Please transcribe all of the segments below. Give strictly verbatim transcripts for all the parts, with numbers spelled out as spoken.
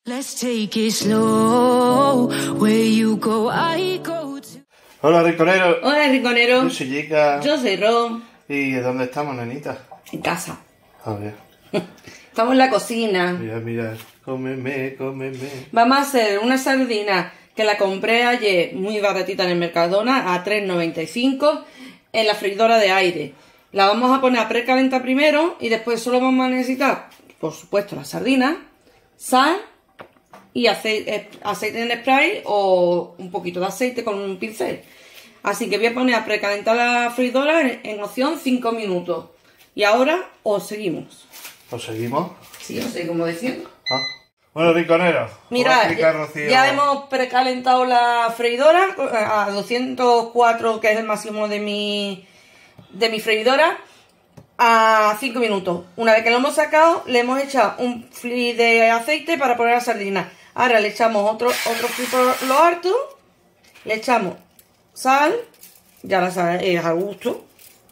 Let's take it slow, where you go, I go to... Hola, Rinconero. Hola, Rinconero. Yo soy Jica. Yo soy Ro. ¿Y dónde estamos, nenita? En casa. A ver. Estamos en la cocina. Mira, mira. Cómeme, cómeme. Vamos a hacer una sardina que la compré ayer muy baratita en el Mercadona a tres noventa y cinco en la freidora de aire. La vamos a poner a precalentar primero y después solo vamos a necesitar, por supuesto, la sardina, sal y aceite, aceite en spray o un poquito de aceite con un pincel. Así que voy a poner a precalentar la freidora en, en opción cinco minutos. Y ahora os seguimos. ¿Os seguimos? Sí, os seguimos como diciendo. Ah. Bueno, Rinconero. Mira, ya, ya hemos precalentado la freidora a doscientos cuatro, que es el máximo de mi, de mi freidora, a cinco minutos. Una vez que lo hemos sacado, le hemos echado un fli de aceite para poner la sardina. Ahora le echamos otro, otro fli por lo harto, le echamos sal, ya la sal es a gusto,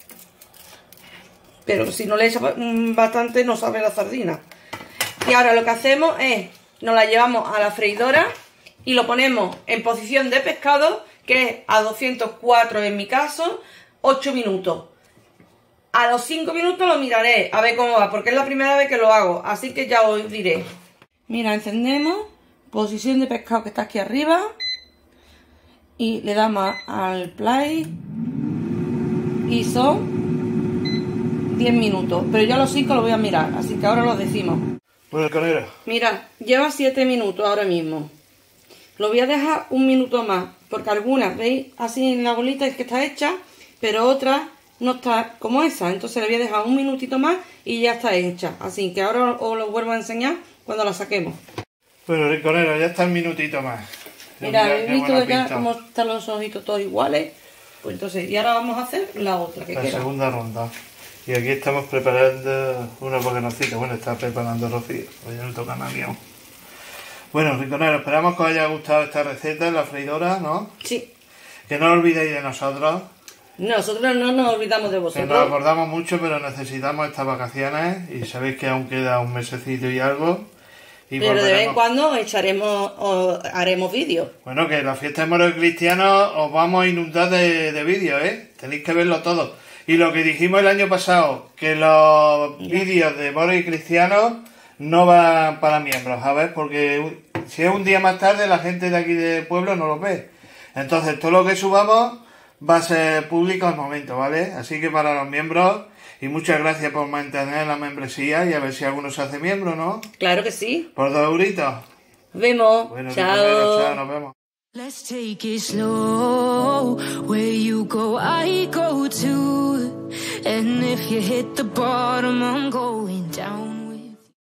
pero si no le echas bastante no sabe la sardina. Y ahora lo que hacemos es, nos la llevamos a la freidora y lo ponemos en posición de pescado, que es a doscientos cuatro en mi caso, ocho minutos. A los cinco minutos lo miraré a ver cómo va, porque es la primera vez que lo hago, así que ya os diré. Mira, encendemos, posición de pescado que está aquí arriba, y le damos al play, y son diez minutos, pero yo a los cinco lo voy a mirar, así que ahora los decimos. Bueno, Rinconero. Mira, lleva siete minutos ahora mismo. Lo voy a dejar un minuto más, porque algunas, ¿veis? Así en la bolita es que está hecha, pero otras no está como esa. Entonces le voy a dejar un minutito más y ya está hecha. Así que ahora os lo vuelvo a enseñar cuando la saquemos. Bueno, Rinconero, ya está un minutito más. Mira, ¿habéis visto ya cómo están los ojitos todos iguales? Pues entonces, y ahora vamos a hacer la otra que La queda. segunda ronda. Y aquí estamos preparando una bocanocita. Bueno, está preparando Rocío. Pues ya no toca nada mío. Bueno, Rinconero, esperamos que os haya gustado esta receta en la freidora, ¿no? Sí. Que no os olvidéis de nosotros. Nosotros no nos olvidamos de Que vosotros. nos acordamos mucho, pero necesitamos estas vacaciones. Y sabéis que aún queda un mesecito y algo. Y pero de vez en volveremos. cuando echaremos o haremos vídeos. Bueno, que la fiesta de Moro y Cristiano os vamos a inundar de, de vídeos, ¿eh? Tenéis que verlo todo. Y lo que dijimos el año pasado, que los vídeos de Moro y Cristiano no van para miembros, ¿sabes? Porque si es un día más tarde, la gente de aquí del pueblo no los ve. Entonces, todo lo que subamos va a ser público al momento, ¿vale? Así que para los miembros, y muchas gracias por mantener la membresía y a ver si alguno se hace miembro, ¿no? Claro que sí. Por dos euritos. Nos vemos. Bueno, Chao. chao, nos vemos. Let's take it slow, where you go, I go too. And if you hit the bottom, I'm going down.